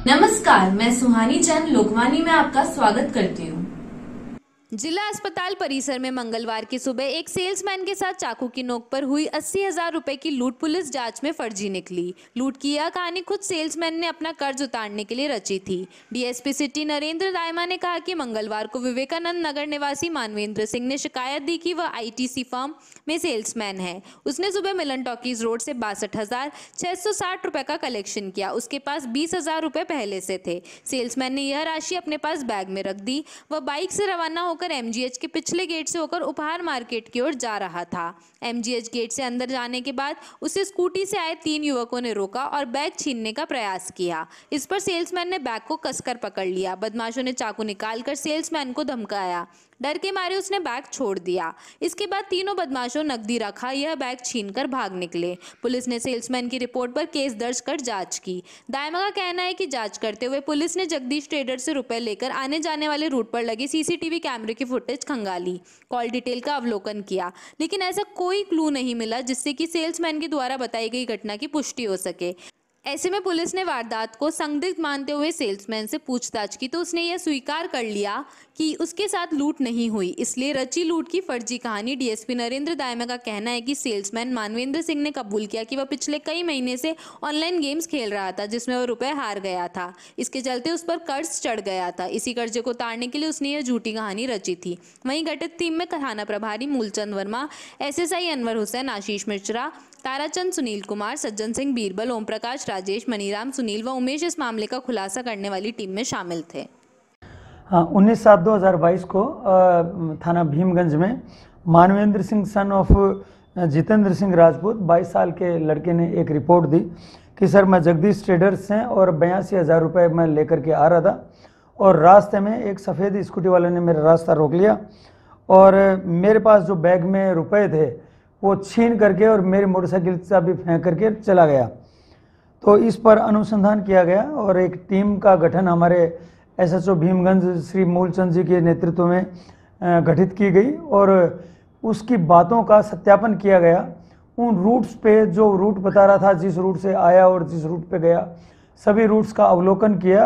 नमस्कार, मैं सुहानी चंद लोकवानी में आपका स्वागत करती हूँ। जिला अस्पताल परिसर में मंगलवार की सुबह एक सेल्समैन के साथ चाकू की नोक पर हुई 80,000 रुपए की लूट पुलिस जांच में फर्जी निकली। लूट की यह कहानी खुद सेल्समैन ने अपना कर्ज उतारने के लिए रची थी। डीएसपी सिटी नरेंद्र दायमा ने कहा कि मंगलवार को विवेकानंद नगर निवासी मानवेंद्र सिंह ने शिकायत दी कि वह आईटीसी फर्म में सेल्समैन है। उसने सुबह मिलन टॉकीज रोड से 62,660 रुपए का कलेक्शन किया। उसके पास 20,000 रुपए पहले से थे। सेल्समैन ने यह राशि अपने पास बैग में रख दी। वह बाइक से रवाना होकर एमजीएच के पिछले गेट से होकर उपहार मार्केट की ओर जा रहा था। एमजीएच गेट से अंदर जाने के बाद उसे स्कूटी से आए 3 युवकों ने रोका और बैग छीनने का प्रयास किया। इस पर सेल्समैन ने बैग को कसकर पकड़ लिया। बदमाशों ने चाकू निकालकर सेल्समैन को धमकाया। डर के मारे उसने बैग छोड़ दिया। इसके बाद तीनों बदमाशों नकदी रखा यह बैग छीनकर भाग निकले। पुलिस ने सेल्समैन की रिपोर्ट पर केस दर्ज कर जांच की। दायमा का कहना है कि जांच करते हुए पुलिस ने जगदीश ट्रेडर से रुपए लेकर आने जाने वाले रूट पर लगे सीसीटीवी कैमरे की फुटेज खंगाली, कॉल डिटेल का अवलोकन किया, लेकिन ऐसा कोई क्लू नहीं मिला जिससे कि सेल्समैन के द्वारा बताई गई घटना की पुष्टि हो सके। ऐसे में पुलिस ने वारदात को संदिग्ध मानते हुए सेल्समैन से पूछताछ की तो उसने यह स्वीकार कर लिया कि उसके साथ लूट नहीं हुई। इसलिए रची लूट की फर्जी कहानी। डीएसपी नरेंद्र दायमा का कहना है कि सेल्समैन मानवेंद्र सिंह ने कबूल किया कि वह पिछले कई महीने से ऑनलाइन गेम्स खेल रहा था जिसमें वह रुपए हार गया था। इसके चलते उस पर कर्ज चढ़ गया था। इसी कर्जे को उतारने के लिए उसने यह झूठी कहानी रची थी। वहीं घटित टीम में थाना प्रभारी मूलचंद वर्मा, एसएसआई अनवर हुसैन, आशीष मिश्रा, ताराचंद, सुनील कुमार, सज्जन सिंह, बीरबल, ओम प्रकाश, राजेश, मनीराम, सुनील व उमेश इस मामले का खुलासा करने वाली टीम में शामिल थे। हाँ, 19/7/2022 को थाना भीमगंज में मानवेंद्र सिंह सन ऑफ जितेंद्र सिंह राजपूत 22 साल के लड़के ने एक रिपोर्ट दी कि सर मैं जगदीश ट्रेडर्स से और 82,000 रुपये मैं लेकर के आ रहा था और रास्ते में एक सफ़ेद स्कूटी वाले ने मेरा रास्ता रोक लिया और मेरे पास जो बैग में रुपए थे वो छीन करके और मेरी मोटरसाइकिल से भी फेंक करके चला गया। तो इस पर अनुसंधान किया गया और एक टीम का गठन हमारे एसएचओ भीमगंज श्री मूलचंद जी के नेतृत्व में गठित की गई और उसकी बातों का सत्यापन किया गया। उन रूट्स पे जो रूट बता रहा था, जिस रूट से आया और जिस रूट पे गया, सभी रूट्स का अवलोकन किया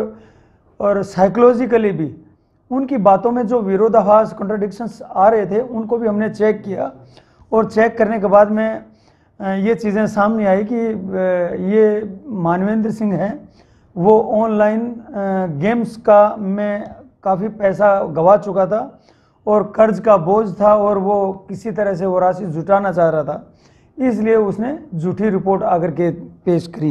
और साइकोलॉजिकली भी उनकी बातों में जो विरोधाभास, कॉन्ट्राडिक्शंस आ रहे थे उनको भी हमने चेक किया और चेक करने के बाद में ये चीज़ें सामने आई कि ये मानवेंद्र सिंह हैं, वो ऑनलाइन गेम्स का में काफ़ी पैसा गंवा चुका था और कर्ज का बोझ था और वो किसी तरह से वो राशि जुटाना चाह रहा था, इसलिए उसने झूठी रिपोर्ट आकर के पेश करी।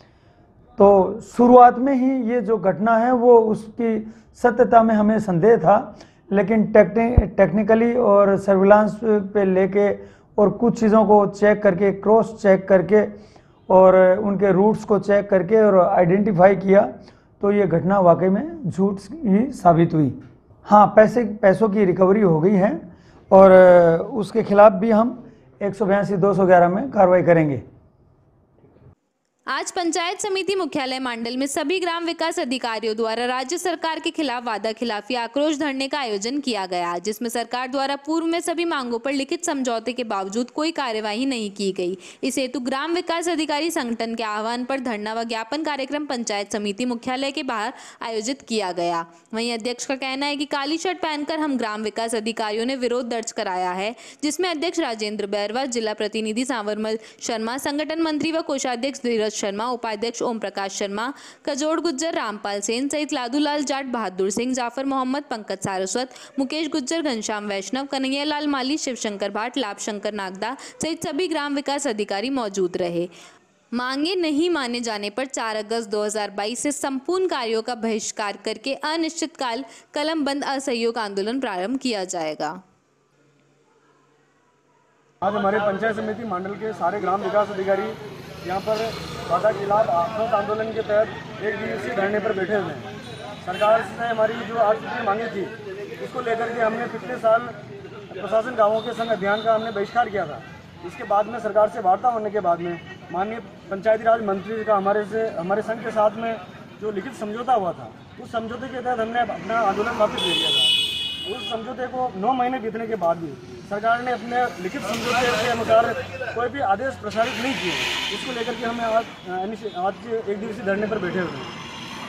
तो शुरुआत में ही ये जो घटना है वो उसकी सत्यता में हमें संदेह था, लेकिन टेक्निकली और सर्विलांस पे लेके और कुछ चीज़ों को चेक करके, क्रॉस चेक करके और उनके रूट्स को चेक करके और आइडेंटिफाई किया तो ये घटना वाकई में झूठ ही साबित हुई। हाँ, पैसों की रिकवरी हो गई है और उसके खिलाफ भी हम 182/211 में कार्रवाई करेंगे। आज पंचायत समिति मुख्यालय मांडल में सभी ग्राम विकास अधिकारियों द्वारा राज्य सरकार के खिलाफ वादा खिलाफी आक्रोश धरने का आयोजन किया गया, जिसमें सरकार द्वारा पूर्व में सभी मांगों पर लिखित समझौते के बावजूद कोई कार्यवाही नहीं की गई। इस हेतु ग्राम विकास अधिकारी संगठन के आह्वान पर धरना व ज्ञापन कार्यक्रम पंचायत समिति मुख्यालय के बाहर आयोजित किया गया। वहीं अध्यक्ष का कहना है कि काली शर्ट पहनकर हम ग्राम विकास अधिकारियों ने विरोध दर्ज कराया है, जिसमें अध्यक्ष राजेंद्र बैरवा, जिला प्रतिनिधि सांवरमल शर्मा, संगठन मंत्री व कोषाध्यक्ष धीरज शर्मा, उपाध्यक्ष ओम प्रकाश शर्मा, कजोड़ गुज्जर, रामपाल सेन सहित लादूलाल जाट, बहादुर सिंह, जाफर मोहम्मद, पंकज सारस्वत, मुकेश गुज्जर, घनश्याम वैष्णव, कन्हैयालाल माली, शिवशंकर भाट, लाभ शंकर नागदा सहित सभी ग्राम विकास अधिकारी मौजूद रहे। मांगे नहीं माने जाने पर 4 अगस्त 2022 से संपूर्ण कार्यों का बहिष्कार करके अनिश्चितकाल कलम बंद असहयोग आंदोलन प्रारंभ किया जाएगा। आज हमारे पंचायत समिति मंडल के सारे ग्राम विकास अधिकारी यहाँ पर वादा खिलाफ आक्रोश आंदोलन के तहत एक दिवसीय धरने पर बैठे हुए हैं। सरकार से हमारी जो आज की मांगे थी उसको लेकर के हमने पिछले साल प्रशासन गाँवों के संग अभियान का हमने बहिष्कार किया था। इसके बाद में सरकार से वार्ता होने के बाद में माननीय पंचायती राज मंत्री का हमारे संघ के साथ में जो लिखित समझौता हुआ था, उस समझौते के तहत हमने अपना आंदोलन वापस ले लिया था। उस समझौते को 9 महीने बीतने के बाद भी सरकार ने अपने लिखित समझौते के अनुसार कोई भी आदेश प्रसारित नहीं किए। इसको लेकर के हमें आज एक दिवसीय धरने पर बैठे हुए हैं।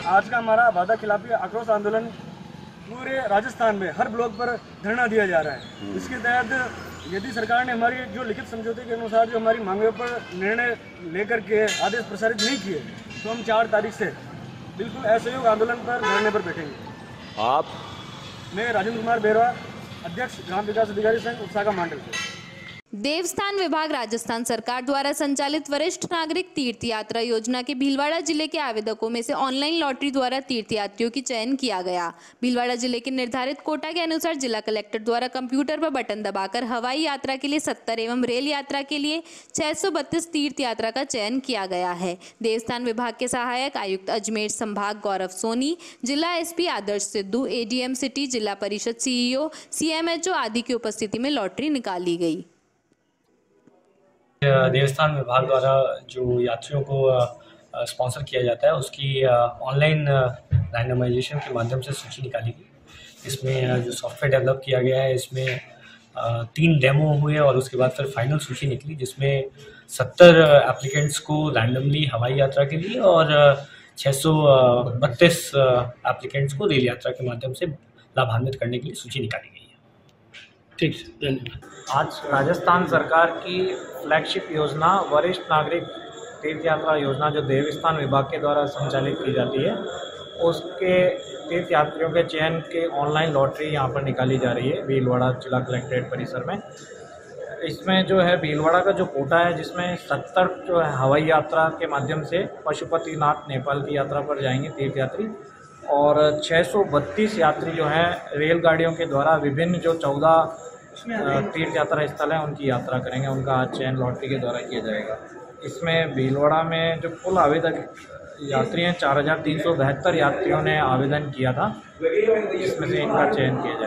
आज का हमारा वादा खिलाफी आक्रोश आंदोलन पूरे राजस्थान में हर ब्लॉक पर धरना दिया जा रहा है। इसके तहत यदि सरकार ने हमारी जो लिखित समझौते के अनुसार जो हमारी मांगों पर निर्णय लेकर के आदेश प्रसारित नहीं किए तो हम 4 तारीख से बिल्कुल असहयोग आंदोलन पर धरने पर बैठेंगे। आप? मैं राजेंद्र कुमार बेरवा, अध्यक्ष ग्राम विकास अधिकारी संघ उपसागा मांडल से। देवस्थान विभाग राजस्थान सरकार द्वारा संचालित वरिष्ठ नागरिक तीर्थ यात्रा योजना के भीलवाड़ा जिले के आवेदकों में से ऑनलाइन लॉटरी द्वारा तीर्थयात्रियों की चयन किया गया। भीलवाड़ा जिले के निर्धारित कोटा के अनुसार जिला कलेक्टर द्वारा कंप्यूटर पर बटन दबाकर हवाई यात्रा के लिए 70 एवं रेल यात्रा के लिए 632 तीर्थ यात्रा का चयन किया गया है। देवस्थान विभाग के सहायक आयुक्त अजमेर संभाग गौरव सोनी, जिला SP Adarsh Sidhu, ADM city, जिला परिषद सीईओ, सीएमएचओ आदि की उपस्थिति में लॉटरी निकाली गई। देवस्थान विभाग द्वारा जो यात्रियों को स्पॉन्सर किया जाता है उसकी ऑनलाइन रैंडमाइजेशन के माध्यम से सूची निकाली गई। इसमें जो सॉफ्टवेयर डेवलप किया गया है इसमें 3 डेमो हुए और उसके बाद फिर फाइनल सूची निकली जिसमें 70 एप्लीकेंट्स को रैंडमली हवाई यात्रा के लिए और 632 एप्लीकेंट्स को रेल यात्रा के माध्यम से लाभान्वित करने के लिए सूची निकाली गई है। ठीक है, धन्यवाद। आज राजस्थान सरकार की फ्लैगशिप योजना वरिष्ठ नागरिक तीर्थ यात्रा योजना जो देवस्थान विभाग के द्वारा संचालित की जाती है उसके तीर्थ यात्रियों के चयन के ऑनलाइन लॉटरी यहाँ पर निकाली जा रही है भीलवाड़ा जिला कलेक्ट्रेट परिसर में। इसमें जो है भीलवाड़ा का जो कोटा है जिसमें 70 जो है हवाई यात्रा के माध्यम से पशुपतिनाथ नेपाल की यात्रा पर जाएंगे तीर्थ यात्री और 632 यात्री जो है रेलगाड़ियों के द्वारा विभिन्न जो 14 तीर्थ यात्रा स्थल हैं उनकी यात्रा करेंगे। उनका आज चयन लॉटरी के द्वारा किया जाएगा। इसमें भीलवाड़ा में जो कुल आवेदक यात्री हैं 4372 यात्रियों ने आवेदन किया था, जिसमें से इनका चयन किया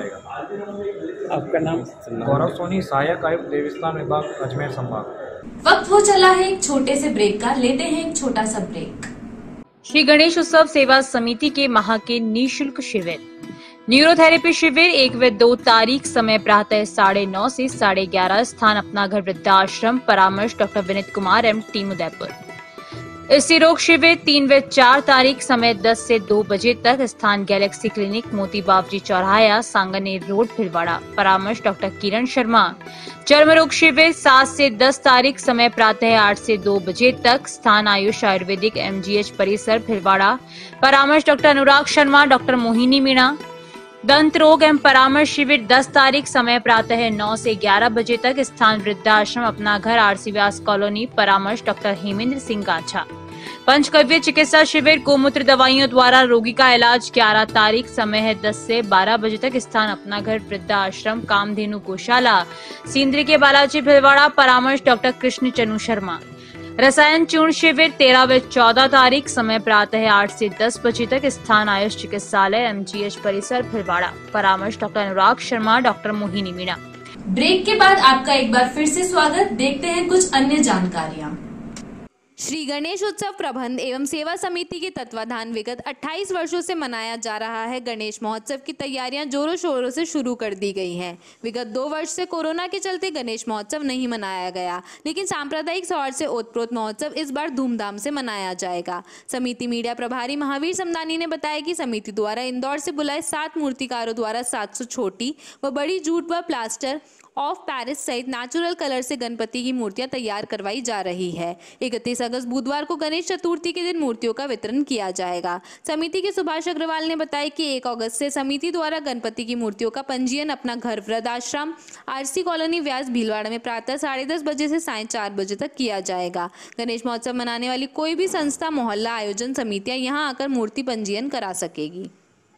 जाएगा। आपका नाम? गौरव सोनी, सहायक आयुक्त देवस्थान विभाग अजमेर संभाग। वक्त हो चला है एक छोटे से ब्रेक का, लेते हैं एक छोटा सा ब्रेक। श्री गणेश उत्सव सेवा समिति के माह के निःशुल्क शिविर न्यूरोथेरेपी शिविर 1 व 2 तारीख, समय प्रातः 9:30 से 11:30, स्थान अपना घर वृद्धाश्रम, परामर्श doctor Vineet Kumar M, team Udaipur. स्त्री रोग शिविर 3 व 4 तारीख, समय 10 से 2 बजे तक, स्थान गैलेक्सी क्लिनिक, मोती बावजी चौराहा, सांगनेर रोड, भीलवाड़ा, परामर्श डॉक्टर किरण शर्मा। चर्म रोग शिविर 7 से 10 तारीख, समय प्रातः 8 से 2 बजे तक, स्थान आयुष आयुर्वेदिक MGH परिसर, भीलवाड़ा, परामर्श डॉक्टर अनुराग शर्मा, डॉक्टर मोहिनी मीणा। दंत रोग एवं परामर्श शिविर 10 तारीख, समय प्रातः 9 से 11 बजे तक, स्थान वृद्धाश्रम अपना घर, आरसी व्यास कॉलोनी, परामर्श डॉक्टर हेमेंद्र सिंह गाछा। पंचकव्य चिकित्सा शिविर गोमूत्र दवाइयों द्वारा रोगी का इलाज 11 तारीख, समय है 10 से 12 बजे तक, स्थान अपना घर वृद्धाश्रम, कामधेनु गौशाला, सिंदरी के बालाजी, भीलवाड़ा, परामर्श डॉक्टर कृष्ण चनु शर्मा। रसायन चूर्ण शिविर 13 व 14 तारीख, समय प्रातः 8 से 10 बजे तक, स्थान आयुष चिकित्सालय MGH परिसर, भीलवाड़ा, परामर्श doctor Anurag Sharma, doctor Mohini Meena. Break के बाद आपका एक बार फिर से स्वागत। देखते हैं कुछ अन्य जानकारियाँ। श्री गणेश उत्सव प्रबंध एवं सेवा समिति के तत्वाधान विगत 28 वर्षों से मनाया जा रहा है गणेश महोत्सव की तैयारियां जोरों शोरों से शुरू कर दी गई हैं। विगत 2 वर्ष से कोरोना के चलते गणेश महोत्सव नहीं मनाया गया, लेकिन सांप्रदायिक सौहार्द से ओतप्रोत महोत्सव इस बार धूमधाम से मनाया जाएगा। समिति मीडिया प्रभारी महावीर समदानी ने बताया कि समिति द्वारा इंदौर से बुलाए 7 मूर्तिकारों द्वारा 700 छोटी व बड़ी जूट व प्लास्टर ऑफ पेरिस सहित नेचुरल कलर से गणपति की मूर्तियां तैयार करवाई जा रही है। 31 अगस्त बुधवार को गणेश चतुर्थी के दिन मूर्तियों का वितरण किया जाएगा। समिति के सुभाष अग्रवाल ने बताया कि 1 अगस्त से समिति द्वारा गणपति की मूर्तियों का पंजीयन अपना घर वृद्धाश्रम, आरसी कॉलोनी, व्यास, भीलवाड़ा में प्रातः 10:30 बजे से सायं 4 बजे तक किया जाएगा। गणेश महोत्सव मनाने वाली कोई भी संस्था, मोहल्ला, आयोजन समितियां यहां आकर मूर्ति पंजीयन करा सकेगी।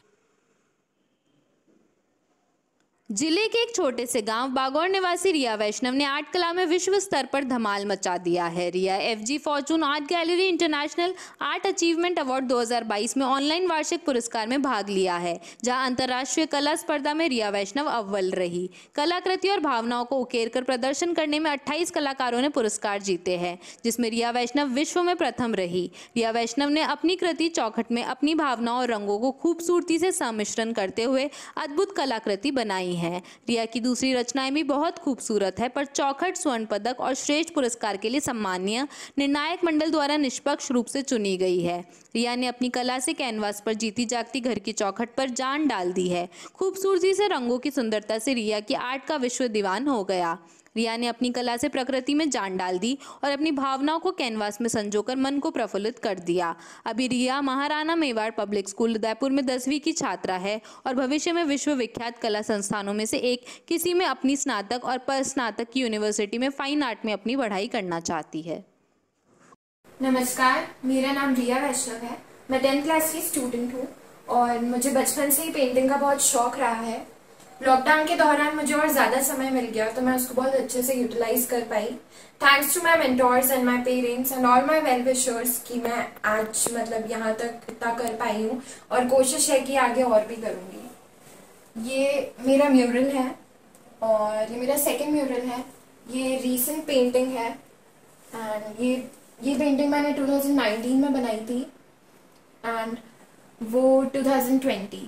जिले के एक छोटे से गांव बागौर निवासी रिया वैष्णव ने आर्ट कला में विश्व स्तर पर धमाल मचा दिया है। Riya FG fortune art gallery international art achievement award 2022 में ऑनलाइन वार्षिक पुरस्कार में भाग लिया है, जहां अंतर्राष्ट्रीय कला स्पर्धा में रिया वैष्णव अव्वल रही। कलाकृति और भावनाओं को उकेर कर प्रदर्शन करने में 28 कलाकारों ने पुरस्कार जीते हैं, जिसमें रिया वैष्णव विश्व में प्रथम रही। रिया वैष्णव ने अपनी कृति चौखट में अपनी भावनाओं और रंगों को खूबसूरती से सम्मिश्रण करते हुए अद्भुत कलाकृति बनाई है। हैं। रिया की दूसरी रचनाएं भी बहुत खूबसूरत है, पर चौखट, स्वर्ण पदक और श्रेष्ठ पुरस्कार के लिए सम्मानीय निर्णायक मंडल द्वारा निष्पक्ष रूप से चुनी गई है। रिया ने अपनी कला से कैनवास पर जीती जागती घर की चौखट पर जान डाल दी है। खूबसूरती से, रंगों की सुंदरता से रिया की आर्ट का विश्व दीवान हो गया। रिया ने अपनी कला से प्रकृति में जान डाल दी और अपनी भावनाओं को कैनवास में संजोकर मन को प्रफुल्लित कर दिया। अभी रिया महाराणा मेवाड़ पब्लिक स्कूल उदयपुर में 10वीं की छात्रा है और भविष्य में विश्व विख्यात कला संस्थानों में से एक किसी में अपनी स्नातक और स्नातक की यूनिवर्सिटी में फाइन आर्ट में अपनी पढ़ाई करना चाहती है। नमस्कार, मेरा नाम रिया वैष्णव है। मैं 10th क्लास की स्टूडेंट हूँ और मुझे बचपन से ही पेंटिंग का बहुत शौक रहा है। लॉकडाउन के दौरान मुझे और ज़्यादा समय मिल गया तो मैं उसको बहुत अच्छे से यूटिलाइज कर पाई। Thanks to my mentors and my parents and all my well wishers कि मैं आज यहाँ तक इतना कर पाई हूँ और कोशिश है कि आगे और भी करूँगी। ये मेरा म्यूरल है और ये मेरा सेकेंड म्यूरल है। ये रीसेंट पेंटिंग है एंड ये पेंटिंग मैंने 2019 में बनाई थी एंड वो 2020।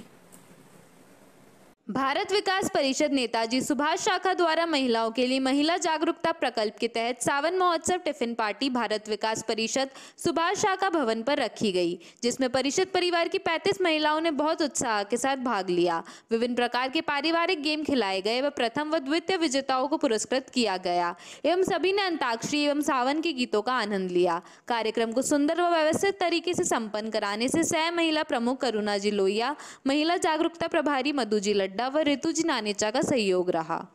भारत विकास परिषद नेताजी सुभाष शाखा द्वारा महिलाओं के लिए महिला जागरूकता प्रकल्प के तहत सावन महोत्सव टिफिन पार्टी भारत विकास परिषद सुभाष शाखा भवन पर रखी गई, जिसमें परिषद परिवार की 35 महिलाओं ने बहुत उत्साह के साथ भाग लिया। विभिन्न प्रकार के पारिवारिक गेम खिलाए गए व प्रथम व द्वितीय विजेताओं को पुरस्कृत किया गया एवं सभी ने अंताक्षरी एवं सावन के गीतों का आनंद लिया। कार्यक्रम को सुंदर व व्यवस्थित तरीके से संपन्न कराने से सह महिला प्रमुख करुणा जी लोहिया, महिला जागरूकता प्रभारी मधु जी लड्डा व ऋतु जी नानेचा का सहयोग रहा।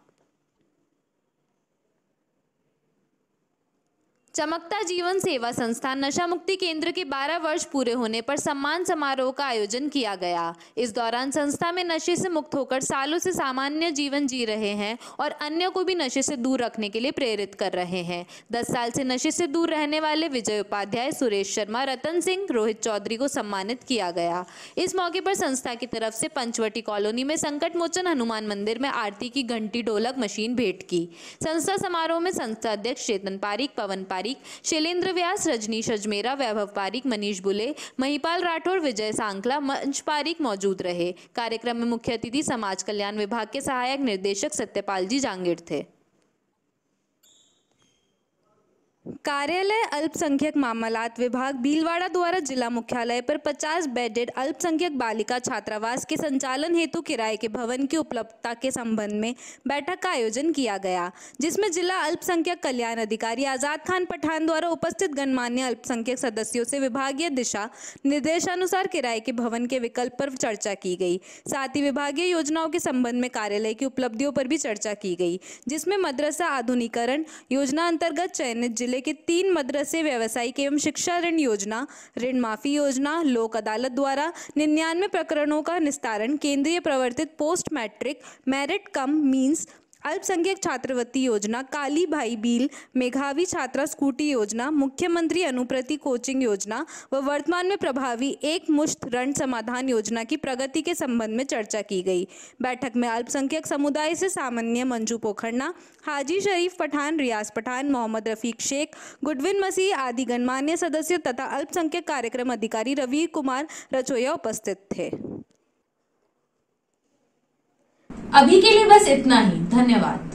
चमकता जीवन सेवा संस्थान नशा मुक्ति केंद्र के 12 वर्ष पूरे होने पर सम्मान समारोह का आयोजन किया गया। इस दौरान संस्था में नशे से मुक्त होकर सालों से सामान्य जीवन जी रहे हैं और अन्यों को भी नशे से दूर रखने के लिए प्रेरित कर रहे हैं। 10 साल से नशे से दूर रहने वाले विजय उपाध्याय, सुरेश शर्मा, रतन सिंह, रोहित चौधरी को सम्मानित किया गया। इस मौके पर संस्था की तरफ से पंचवटी कॉलोनी में संकट मोचन हनुमान मंदिर में आरती की घंटी ढोलक मशीन भेंट की। संस्था समारोह में संस्था अध्यक्ष चेतन पारिक, पवन पारिक, शैलेंद्र व्यास, रजनीश अजमेरा, वैभव पारिक, मनीष बुले, महिपाल राठौर, विजय सांकला, मंच पारिक मौजूद रहे। कार्यक्रम में मुख्य अतिथि समाज कल्याण विभाग के सहायक निर्देशक सत्यपाल जी जांगीर थे। कार्यालय अल्पसंख्यक मामलात विभाग भीलवाड़ा द्वारा जिला मुख्यालय पर 50 बेडेड अल्पसंख्यक बालिका छात्रावास के संचालन हेतु किराए के भवन की उपलब्धता के संबंध में बैठक का आयोजन किया गया, जिसमें जिला अल्पसंख्यक कल्याण अधिकारी आजाद खान पठान द्वारा उपस्थित गणमान्य अल्पसंख्यक सदस्यों से विभागीय दिशा निर्देशानुसार किराए के भवन के विकल्प पर चर्चा की गई। साथ ही विभागीय योजनाओं के संबंध में कार्यालय की उपलब्धियों पर भी चर्चा की गई, जिसमें मदरसा आधुनिकीकरण योजना अंतर्गत चयनित जिले के 3 मदरसे, व्यवसायिक एवं शिक्षा ऋण योजना, ऋण माफी योजना, लोक अदालत द्वारा 99 प्रकरणों का निस्तारण, केंद्रीय प्रवर्तित post matric merit cum means अल्पसंख्यक छात्रवृत्ति योजना, काली भाई बील मेघावी छात्रा स्कूटी योजना, मुख्यमंत्री अनुप्रति कोचिंग योजना व वर्तमान में प्रभावी एक मुश्त ऋण समाधान योजना की प्रगति के संबंध में चर्चा की गई। बैठक में अल्पसंख्यक समुदाय से सामान्य मंजू पोखरना, हाजी शरीफ पठान, रियाज पठान, मोहम्मद रफीक शेख, गुडविन मसीह आदि गणमान्य सदस्य तथा अल्पसंख्यक कार्यक्रम अधिकारी रवि कुमार रचोया उपस्थित थे। अभी के लिए बस इतना ही। धन्यवाद।